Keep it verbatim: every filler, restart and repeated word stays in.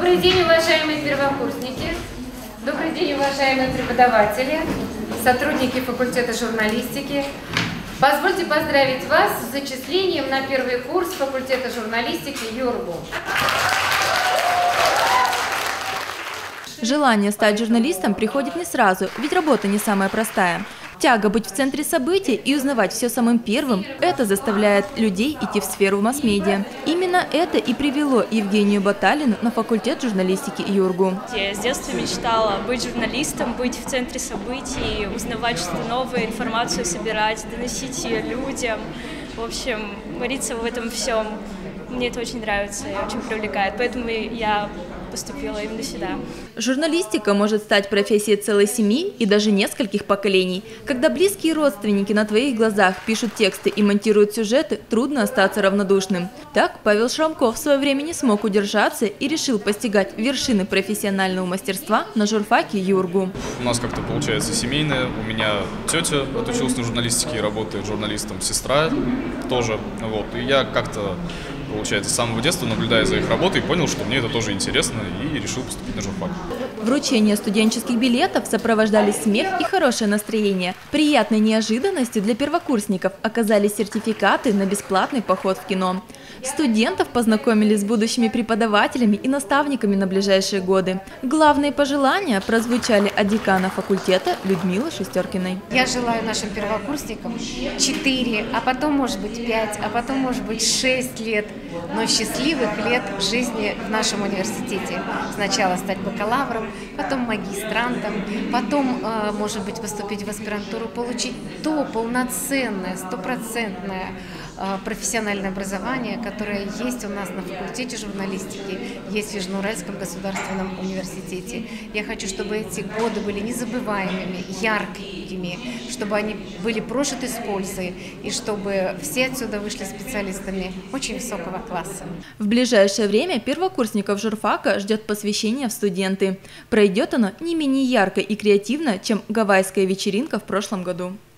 Добрый день, уважаемые первокурсники, добрый день, уважаемые преподаватели, сотрудники факультета журналистики. Позвольте поздравить вас с зачислением на первый курс факультета журналистики ЮрГУ. Желание стать журналистом приходит не сразу, ведь работа не самая простая. Тяга быть в центре событий и узнавать все самым первым – это заставляет людей идти в сферу масс-медиа. Именно это и привело Евгению Баталину на факультет журналистики ЮрГУ. Я с детства мечтала быть журналистом, быть в центре событий, узнавать что-то новое, информацию собирать, доносить ее людям. В общем, вариться в этом всем. Мне это очень нравится и очень привлекает, поэтому я поступила именно сюда. Журналистика может стать профессией целой семьи и даже нескольких поколений. Когда близкие родственники на твоих глазах пишут тексты и монтируют сюжеты, трудно остаться равнодушным. Так Павел Шрамков в свое время не смог удержаться и решил постигать вершины профессионального мастерства на журфаке ЮрГУ. У нас как-то получается семейное. У меня тетя отучилась на журналистике и работает журналистом, сестра тоже. Вот. И я как-то, получается, с самого детства, наблюдая за их работой, понял, что мне это тоже интересно, и решил поступить на журфак. Вручение студенческих билетов сопровождали смех и хорошее настроение. Приятной неожиданностью для первокурсников оказались сертификаты на бесплатный поход в кино. Студентов познакомили с будущими преподавателями и наставниками на ближайшие годы. Главные пожелания прозвучали от декана факультета Людмилы Шестеркиной. Я желаю нашим первокурсникам четыре, а потом, может быть, пять, а потом, может быть, шесть лет, но счастливых лет жизни в нашем университете. Сначала стать бакалавром, потом магистрантом, потом, может быть, поступить в аспирантуру, получить то полноценное, стопроцентное профессиональное образование, которое есть у нас на факультете журналистики, есть в Южноуральском государственном университете. Я хочу, чтобы эти годы были незабываемыми, яркими, чтобы они были прожиты с пользой, и чтобы все отсюда вышли специалистами очень высокого класса. В ближайшее время первокурсников журфака ждет посвящение в студенты. Пройдет оно не менее ярко и креативно, чем гавайская вечеринка в прошлом году.